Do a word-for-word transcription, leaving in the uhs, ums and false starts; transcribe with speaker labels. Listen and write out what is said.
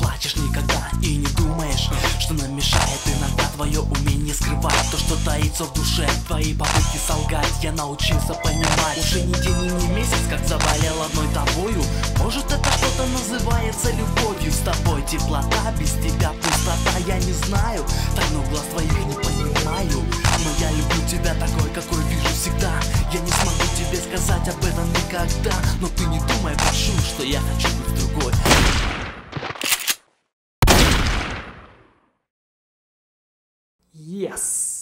Speaker 1: плачешь никогда и не думаешь, что нам мешает иногда твое умение скрывать то, что таится в душе. Твои попытки солгать я научился понимать. Уже не день и не месяц, как заболел одной тобою. Может, это что-то называется любовью. С тобой теплота, без тебя пустота. Я не знаю, тайну глаз твоих не понимаю, но я люблю тебя такой, какой вижу всегда. Я не смогу тебе сказать об этом никогда, но ты не думай, прошу, что я хочу быть другой.
Speaker 2: Yes!